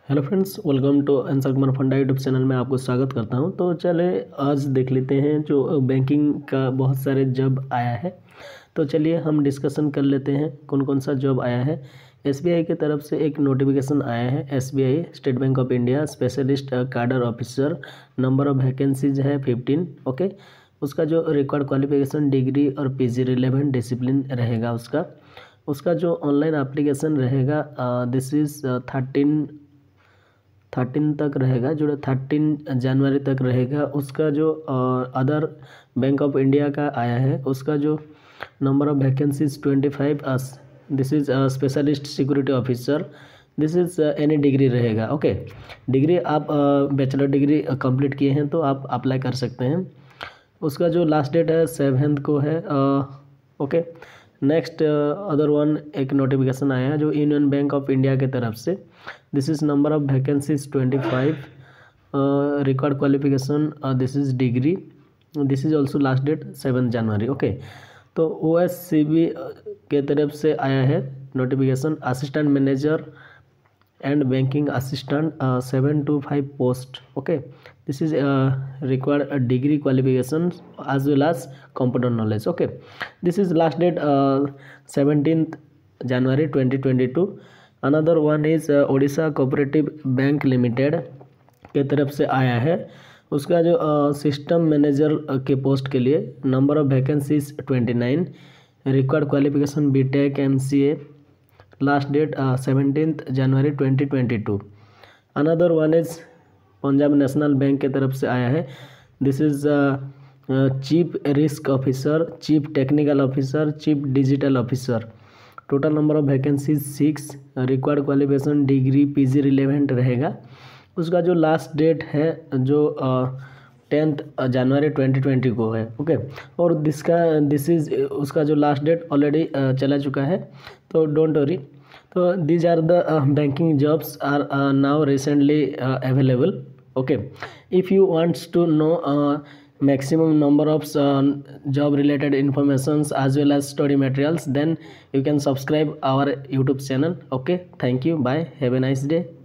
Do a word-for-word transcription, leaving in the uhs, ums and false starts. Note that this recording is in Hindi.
Hello friends, welcome to answer Kumar funda YouTube channel में आपको स्वागत करता हूं। तो चले आज देख लेते हैं जो बैंकिंग का बहुत सारे जॉब आया है। तो चलिए हम डिस्कशन कर लेते हैं कौन कौन सा जॉब आया है। एसबीआई की तरफ से एक नोटिफिकेशन आया है। SBI State Bank of India specialist cadre officer, number of vacancies है फिफ्टीन। ओके, उसका जो रिक्वायर्ड क्वालिफिकेशन डिग्री और पीजी रिलेवेंट डिसिप्लिन रहेगा। उसका उसका जो ऑनलाइन एप्लीकेशन रहेगा दिस इज़ थर्टीन थर्टीन तक रहेगा, जो थर्टीन जनवरी तक रहेगा। उसका जो अदर बैंक ऑफ इंडिया का आया है, उसका जो number of vacancies twenty five. This is specialist security officer. This is any degree रहेगा। ओके, डिग्री आप बैचलर डिग्री कंप्लीट किए हैं तो आप अप्लाई कर सकते हैं। उसका जो लास्ट डेट है सेवन्थ को है। ओके, नेक्स्ट अदर वन एक नोटिफिकेशन आया है जो यूनियन बैंक ऑफ इंडिया के तरफ से। This is number of vacancies twenty five, required qualification this is degree. This is also last date seven January. Okay, तो ओ एस सी बी के तरफ से आया है notification assistant manager and banking assistant seven two five post. Okay, this is required degree qualification as well as computer knowledge. Okay, this is last date uh, seventeenth January twenty twenty-two. Another one is uh, Odisha Cooperative Bank Limited के तरफ से आया है। उसका जो सिस्टम uh, मैनेजर uh, के पोस्ट के लिए number of vacancies twenty nine, required qualification B Tech M C A, last date seventeenth January twenty twenty two. Another one is Punjab National Bank के तरफ से आया है। This is chief risk officer, chief technical officer, chief digital officer. Total number of vacancies six, required qualification degree PG relevant रहेगा। उसका जो लास्ट डेट है जो टेंथ जनवरी ट्वेंटी ट्वेंटी को है। ओके, और दिसका दिस इज उसका जो लास्ट डेट ऑलरेडी चला चुका है, तो डोंट वरी। तो these are the banking jobs are now recently available. Okay, if you wants to know maximum number of uh, job related informations as well as study materials, then you can subscribe our YouTube channel. Okay, thank you, bye, have a nice day.